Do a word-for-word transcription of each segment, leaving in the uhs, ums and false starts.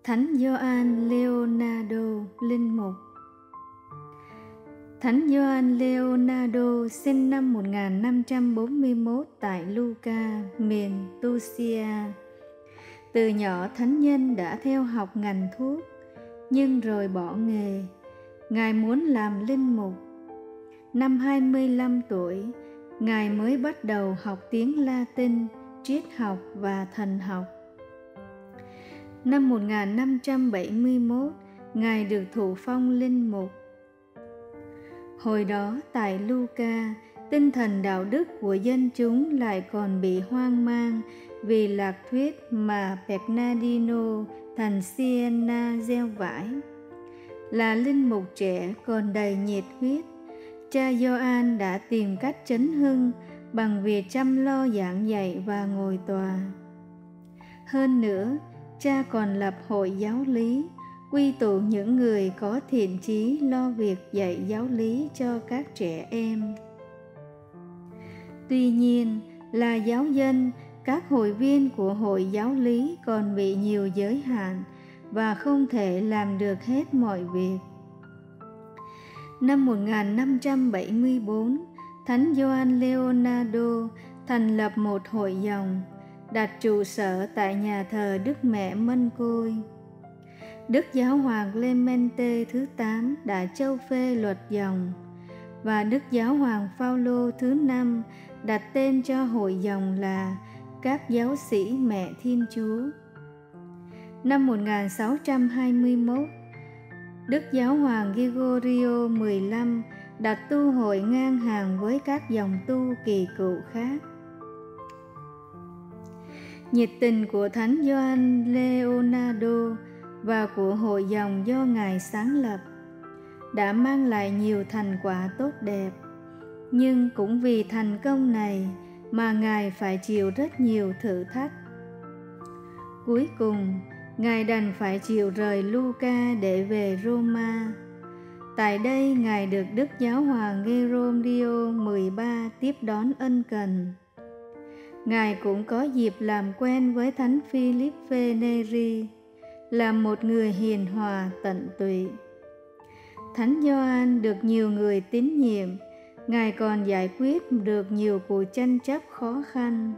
Thánh Gioan Leonardo, linh mục. Thánh Gioan Leonardo sinh năm một nghìn năm trăm bốn mươi mốt tại Lucca, miền Tuscia. Từ nhỏ thánh nhân đã theo học ngành thuốc, nhưng rồi bỏ nghề. Ngài muốn làm linh mục. Năm hai mươi lăm tuổi, Ngài mới bắt đầu học tiếng Latin, triết học và thần học. Năm một nghìn năm trăm bảy mươi mốt, Ngài được thụ phong linh mục. Hồi đó tại Lucca, tinh thần đạo đức của dân chúng lại còn bị hoang mang vì lạc thuyết mà Bernardino thành Siena gieo vãi. Là linh mục trẻ còn đầy nhiệt huyết, cha Gioan đã tìm cách chấn hưng bằng việc chăm lo giảng dạy và ngồi tòa. Hơn nữa, cha còn lập hội giáo lý, quy tụ những người có thiện chí lo việc dạy giáo lý cho các trẻ em. Tuy nhiên, là giáo dân, các hội viên của hội giáo lý còn bị nhiều giới hạn và không thể làm được hết mọi việc. Năm một nghìn năm trăm bảy mươi tư, Thánh Gioan Leonardo thành lập một hội dòng, đặt trụ sở tại nhà thờ Đức Mẹ Mân Côi. Đức Giáo hoàng Clemente thứ tám đã châu phê luật dòng, và Đức Giáo hoàng Phaolô thứ năm đặt tên cho hội dòng là các giáo sĩ Mẹ Thiên Chúa. Năm một nghìn sáu trăm hai mươi mốt, Đức Giáo hoàng Gregorio mười lăm đặt tu hội ngang hàng với các dòng tu kỳ cựu khác. Nhiệt tình của Thánh Gioan Leonardo và của hội dòng do Ngài sáng lập đã mang lại nhiều thành quả tốt đẹp, nhưng cũng vì thành công này mà Ngài phải chịu rất nhiều thử thách. Cuối cùng, Ngài đành phải chịu rời Lucca để về Roma. Tại đây, Ngài được Đức Giáo hoàng Geroldio mười ba tiếp đón ân cần. Ngài cũng có dịp làm quen với Thánh Philippe Neri, là một người hiền hòa tận tụy. Thánh Gioan được nhiều người tín nhiệm. Ngài còn giải quyết được nhiều cuộc tranh chấp khó khăn.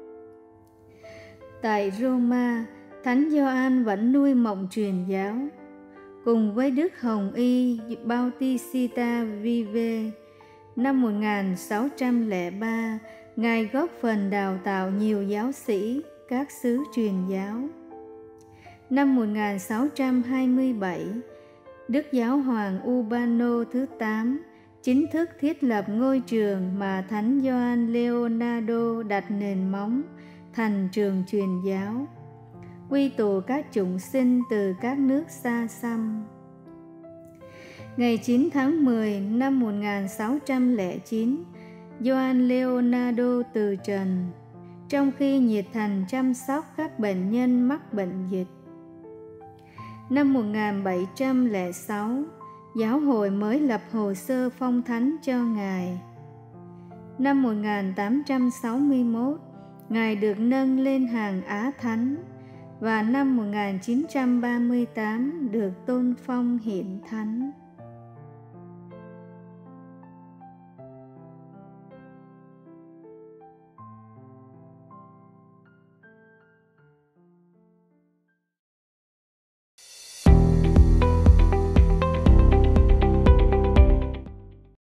Tại Roma, Thánh Gioan vẫn nuôi mộng truyền giáo. Cùng với Đức Hồng Y Bautista Vive, năm một nghìn sáu trăm lẻ ba, Ngài góp phần đào tạo nhiều giáo sĩ, các xứ truyền giáo. Năm một nghìn sáu trăm hai mươi bảy, Đức Giáo hoàng Urbano thứ tám chính thức thiết lập ngôi trường mà Thánh Gioan Leonardo đặt nền móng thành trường truyền giáo, quy tụ các chủng sinh từ các nước xa xăm. Ngày chín tháng mười năm một nghìn sáu trăm lẻ chín, Gioan Leonardo từ trần, trong khi nhiệt thành chăm sóc các bệnh nhân mắc bệnh dịch. Năm một nghìn bảy trăm lẻ sáu, giáo hội mới lập hồ sơ phong thánh cho Ngài. Năm một nghìn tám trăm sáu mươi mốt, Ngài được nâng lên hàng Á Thánh, và năm một nghìn chín trăm ba mươi tám được tôn phong hiện thánh.